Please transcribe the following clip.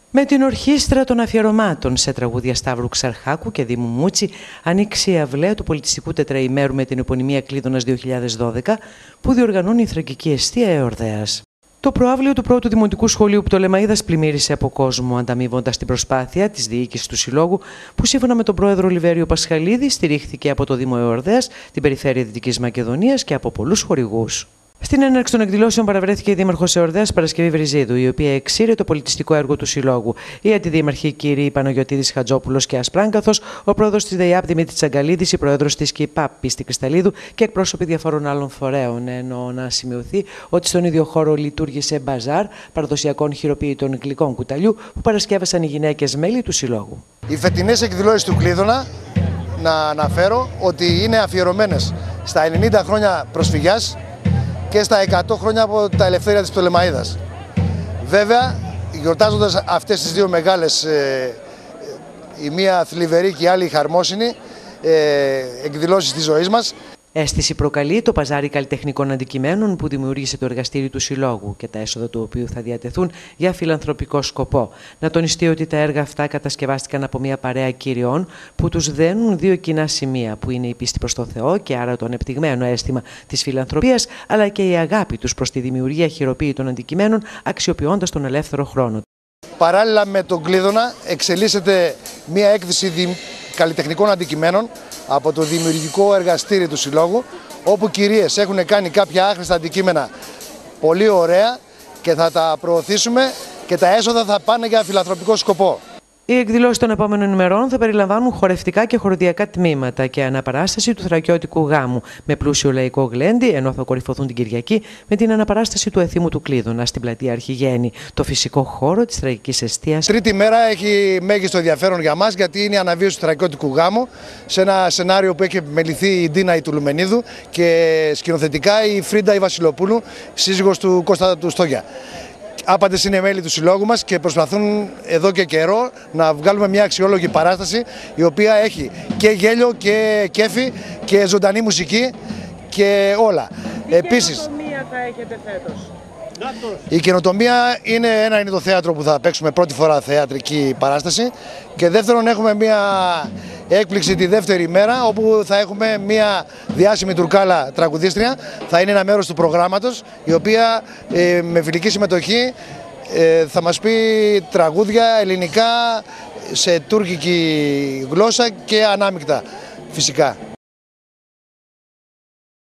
Με την ορχήστρα των αφιερωμάτων σε τραγούδια Σταύρου Ξαρχάκου και Δήμου Μούτσι ανοίξει η αυλαία του πολιτιστικού τετραημέρου με την επωνυμία Κλείδωνας 2012 που διοργανώνει η θρακική εστία Εορδέας. Το προαύλιο του πρώτου δημοτικού σχολείου Πτολεμαΐδας πλημμύρισε από κόσμο, ανταμείβοντας την προσπάθεια της διοίκησης του Συλλόγου, που σύμφωνα με τον πρόεδρο Λιβέριο Πασχαλίδη στηρίχθηκε από το Δήμο Εορδέας, την Περιφέρεια Δυτικής Μακεδονίας και από πολλούς χορηγούς. Στην έναρξη των εκδηλώσεων παραβρέθηκε η Δήμαρχος Εορδέας Παρασκευή Βριζίδου, η οποία εξήρε το πολιτιστικό έργο του Συλλόγου. Οι αντιδήμαρχοι κύριοι Παναγιωτίδης Χατζόπουλος και Ασπράγκαθος, ο πρόεδρος της ΔΕΙΑΠ Δημήτρης Τσαγκαλίδης, η πρόεδρος της ΚΙΠΑΠ Πίστη Κρυσταλλίδου και εκπρόσωποι διαφόρων άλλων φορέων. Ενώ να σημειωθεί ότι στον ίδιο χώρο λειτουργήσε μπαζάρ παραδοσιακών χειροποίητων γλυκών κουταλιού που παρασκεύασαν οι γυναίκες μέλη του Συλλόγου. Οι φετινές εκδηλώσεις του Κλείδωνα, να αναφέρω ότι είναι αφιερωμένες στα 90 χρόνια προσφυγιάς και στα 100 χρόνια από τα ελευθέρια της Πτολεμαΐδας. Βέβαια, γιορτάζοντας αυτές τις δύο μεγάλες, η μία θλιβερή και η άλλη χαρμόσυνη, εκδηλώσεις της ζωής μας. Αίσθηση προκαλεί το παζάρι καλλιτεχνικών αντικειμένων που δημιούργησε το εργαστήρι του Συλλόγου και τα έσοδα του οποίου θα διατεθούν για φιλανθρωπικό σκοπό. Να τονιστεί ότι τα έργα αυτά κατασκευάστηκαν από μια παρέα κυριών που τους δένουν δύο κοινά σημεία, που είναι η πίστη προς το Θεό και άρα το ανεπτυγμένο αίσθημα της φιλανθρωπίας, αλλά και η αγάπη τους προς τη δημιουργία χειροποίητων αντικειμένων, αξιοποιώντας τον ελεύθερο χρόνο. Παράλληλα με τον Κλείδωνα εξελίσσεται μια έκθεση καλλιτεχνικών αντικειμένων από το δημιουργικό εργαστήρι του Συλλόγου, όπου κυρίες έχουν κάνει κάποια άχρηστα αντικείμενα πολύ ωραία και θα τα προωθήσουμε και τα έσοδα θα πάνε για φιλανθρωπικό σκοπό. Οι εκδηλώσεις των επόμενων ημερών θα περιλαμβάνουν χορευτικά και χοροδιακά τμήματα και αναπαράσταση του θρακιώτικου γάμου με πλούσιο λαϊκό γλέντι, ενώ θα κορυφωθούν την Κυριακή με την αναπαράσταση του Εθήμου του Κλείδωνα στην πλατεία Αρχιγέννη, το φυσικό χώρο της θρακικής εστίας. Τρίτη μέρα έχει μέγιστο ενδιαφέρον για μας, γιατί είναι η αναβίωση του θρακιώτικου γάμου σε ένα σενάριο που έχει επιμεληθεί η Ντίνα η Τουλουμενίδου και σκηνοθετικά η Φρίντα η Βασιλοπούλου, σύζυγος του Κώστα του Στόγια. Άπαντες είναι μέλη του Συλλόγου μας και προσπαθούν εδώ και καιρό να βγάλουμε μια αξιόλογη παράσταση, η οποία έχει και γέλιο και κέφι και ζωντανή μουσική και όλα. Επίσης, καινοτομία θα έχετε φέτος? Η καινοτομία είναι το θέατρο που θα παίξουμε πρώτη φορά θεατρική παράσταση, και δεύτερον έχουμε μια έκπληξη τη δεύτερη μέρα, όπου θα έχουμε μια διάσημη Τουρκάλα τραγουδίστρια, θα είναι ένα μέρος του προγράμματος, η οποία με φιλική συμμετοχή θα μας πει τραγούδια ελληνικά σε τουρκική γλώσσα και ανάμεικτα φυσικά.